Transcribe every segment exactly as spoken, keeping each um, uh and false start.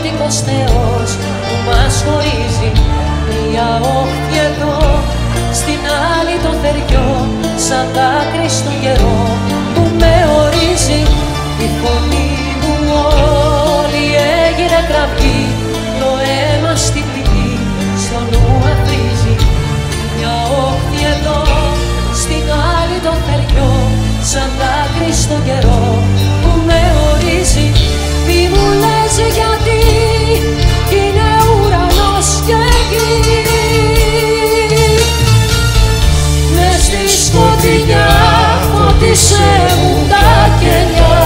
εξωτικός θεός που μας χωρίζει. Μια όχθη εδώ, στην άλλη το θεριό, σαν δάκρυ στον καιρό που με ορίζει. Η φωνή μου όλη έγινε κραυγή, το αίμα στην πληγή στο νου αφρίζει. Μια όχθη εδώ, στην άλλη το θεριό, σαν δάκρυ στον καιρό που με ορίζει. Μη μου λες γιατί είναι ουρανός και γη, μες στη σκοτεινιά φώτισε μου τα κενιά.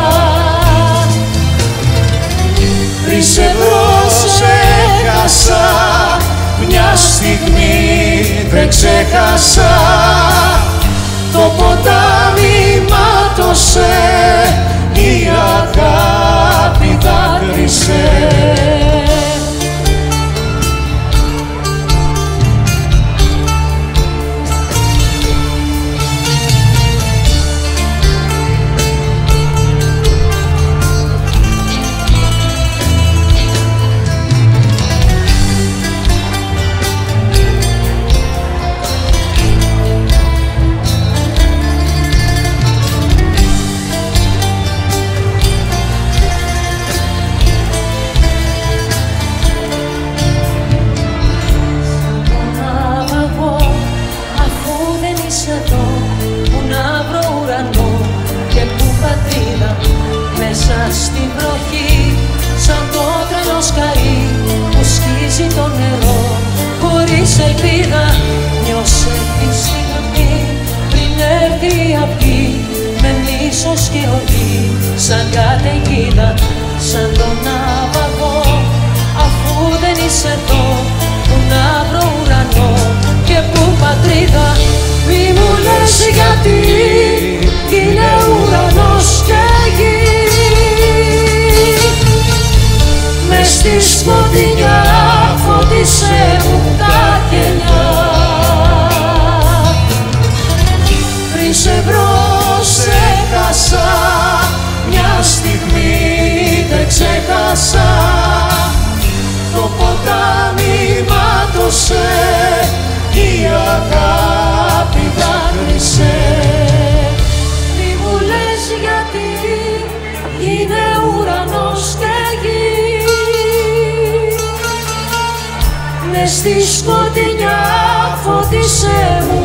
Πριν σε βρω σε έχασα, μια στιγμή δεν ξέχασα. Το ποτάμι μάτωσε, η αγάπη δάκρυσε. Μέσα στην βροχή, σαν το τρελό σκαρί που σκίζει το νερό χωρίς ελπίδα, νιώσε τη στιγμή πριν έρθει η αυγή με μίσος και οργή, σαν καταιγίδα, σαν τον ναυαγό. Αφού δεν είσαι εδώ, που να βρω ουρανό και που πατρίδα. Μη μου λες γιατί είναι ουρανός και γη, μες στη σκοτεινιά φώτισε μου τα κενιά. Πριν σε βρω σε χάσα, μια στιγμή δεν ξέχασα. Το ποτάμι μάτωσε, η αγάπη δάκρυσε. Μη μου λες γιατί είναι ουρανός και γη, μες στη σκοτεινιά φώτισε μου